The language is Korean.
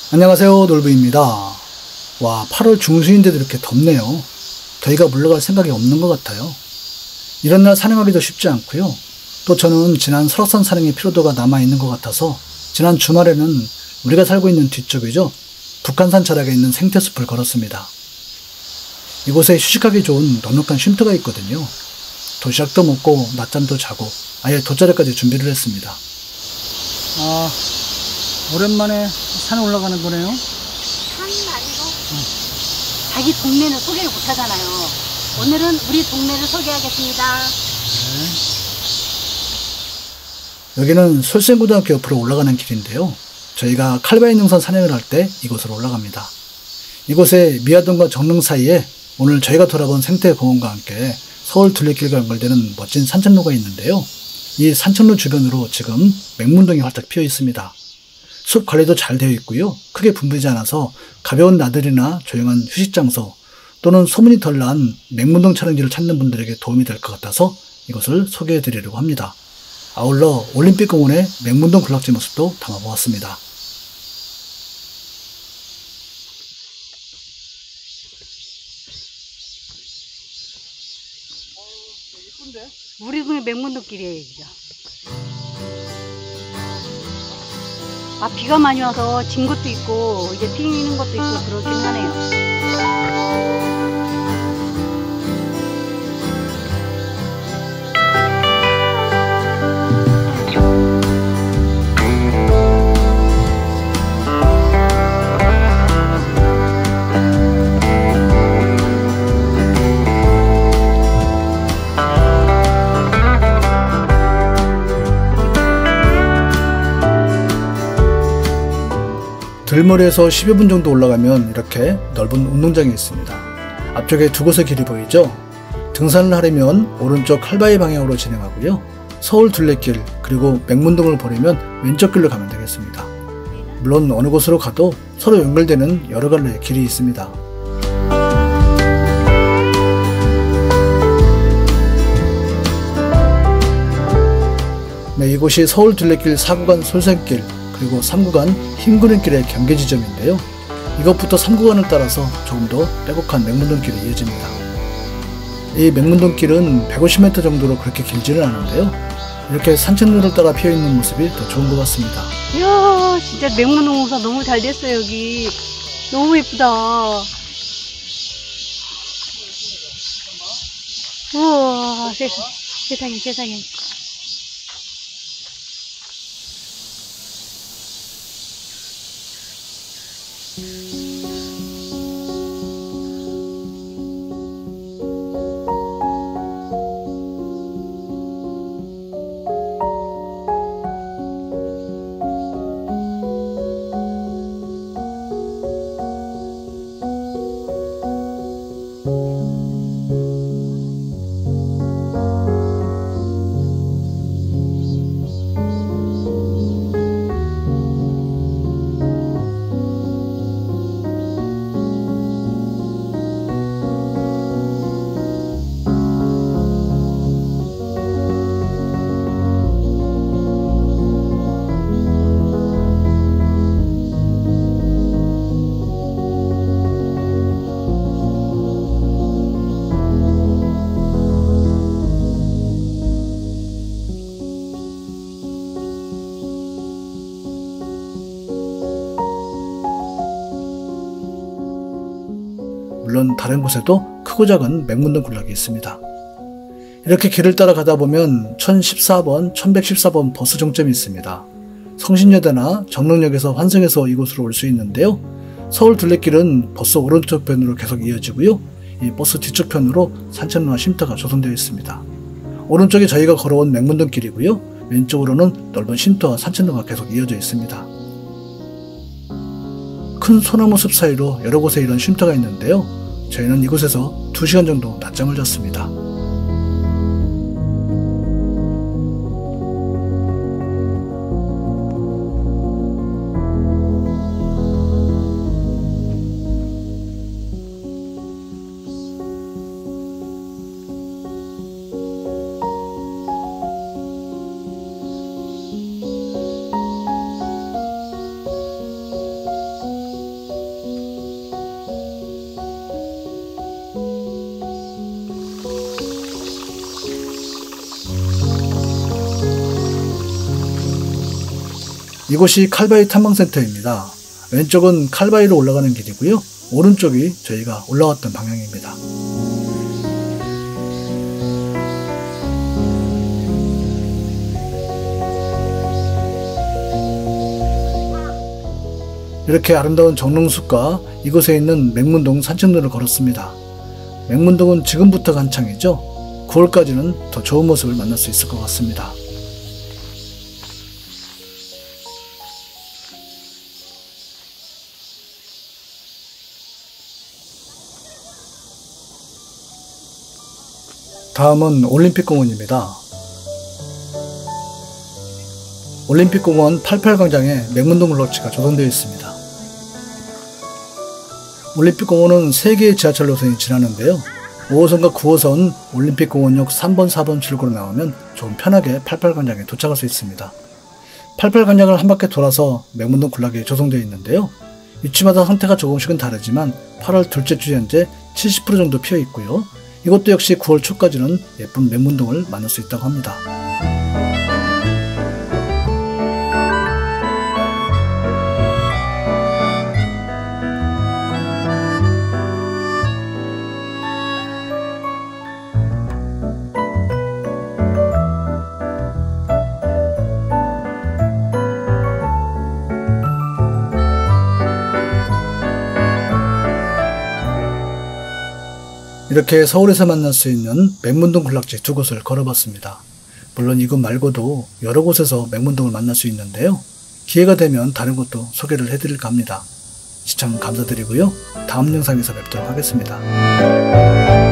안녕하세요, 놀부입니다. 와, 8월 중순인데도 이렇게 덥네요. 더위가 물러갈 생각이 없는 것 같아요. 이런 날 산행하기도 쉽지 않고요. 또 저는 지난 설악산 산행의 피로도가 남아있는 것 같아서 지난 주말에는 우리가 살고 있는 뒤쪽이죠. 북한산 자락에 있는 생태숲을 걸었습니다. 이곳에 휴식하기 좋은 넉넉한 쉼터가 있거든요. 도시락도 먹고 낮잠도 자고 아예 돗자리까지 준비를 했습니다. 오랜만에 산에 올라가는 거네요. 산은 아니고 자기 동네는 소개를 못 하잖아요. 오늘은 우리 동네를 소개하겠습니다. 여기는 솔샘고등학교 옆으로 올라가는 길인데요. 저희가 칼바위 능선 산행을 할 때 이곳으로 올라갑니다. 이곳에 미아동과 정릉 사이에 오늘 저희가 돌아본 생태공원과 함께 서울 둘레길과 연결되는 멋진 산책로가 있는데요. 이 산책로 주변으로 지금 맹문동이 활짝 피어 있습니다. 숲 관리도 잘 되어 있고요. 크게 붐비지 않아서 가벼운 나들이나 조용한 휴식 장소 또는 소문이 덜 난 맹문동 촬영지를 찾는 분들에게 도움이 될 것 같아서 이것을 소개해 드리려고 합니다. 아울러 올림픽공원의 맹문동 군락지 모습도 담아보았습니다. 우리 동네 맹문동길이에요, 여기가. 비가 많이 와서 진 것도 있고 이제 피는 것도 있고 그러긴 하네요. 들머리에서 10여 분 정도 올라가면 이렇게 넓은 운동장이 있습니다. 앞쪽에 두 곳의 길이 보이죠? 등산을 하려면 오른쪽 칼바위 방향으로 진행하고요. 서울 둘레길 그리고 맹문동을 보려면 왼쪽 길로 가면 되겠습니다. 물론 어느 곳으로 가도 서로 연결되는 여러 갈래의 길이 있습니다. 네, 이곳이 서울 둘레길 4구간 솔샘길 그리고 3구간 흰구름길의 경계 지점인데요. 이것부터 3구간을 따라서 조금 더 빼곡한 맹문동길이 이어집니다. 이 맹문동길은 150m 정도로 그렇게 길지는 않은데요. 이렇게 산책로를 따라 피어있는 모습이 더 좋은 것 같습니다. 이야, 진짜 맹문동 공사 너무 잘 됐어요, 여기. 너무 예쁘다. 우와, 세상에, 세상에. 물론 다른 곳에도 크고 작은 맹문동 군락이 있습니다. 이렇게 길을 따라 가다 보면 1014번, 1114번 버스 정점이 있습니다. 성신여대나 정릉역에서 환승해서 이곳으로 올 수 있는데요. 서울 둘레길은 버스 오른쪽 편으로 계속 이어지고요. 이 버스 뒤쪽 편으로 산책로나 쉼터가 조성되어 있습니다. 오른쪽이 저희가 걸어온 맹문동 길이고요. 왼쪽으로는 넓은 쉼터와 산책로가 계속 이어져 있습니다. 큰 소나무 숲 사이로 여러 곳에 이런 쉼터가 있는데요. 저희는 이곳에서 2시간 정도 낮잠을 잤습니다. 이곳이 칼바위 탐방센터입니다. 왼쪽은 칼바위로 올라가는 길이고요. 오른쪽이 저희가 올라왔던 방향입니다. 이렇게 아름다운 정릉숲과 이곳에 있는 맹문동 산책로를 걸었습니다. 맹문동은 지금부터가 한창이죠. 9월까지는 더 좋은 모습을 만날 수 있을 것 같습니다. 다음은 올림픽공원입니다. 올림픽공원 88광장에 맹문동 블록지가 조성되어 있습니다. 올림픽공원은 3개의 지하철 노선이 지나는데요. 5호선과 9호선 올림픽공원역 3번, 4번 출구로 나오면 조금 편하게 88광장에 도착할 수 있습니다. 88광장을 한 바퀴 돌아서 맹문동 군락이 조성되어 있는데요. 위치마다 상태가 조금씩은 다르지만 8월 둘째 주 현재 70% 정도 피어 있고요. 이것도 역시 9월 초까지는 예쁜 맹문동을 만날 수 있다고 합니다. 이렇게 서울에서 만날 수 있는 맹문동 군락지 2곳을 걸어봤습니다. 물론 이곳 말고도 여러 곳에서 맹문동을 만날 수 있는데요. 기회가 되면 다른 곳도 소개를 해드릴까 합니다. 시청 감사드리고요. 다음 영상에서 뵙도록 하겠습니다.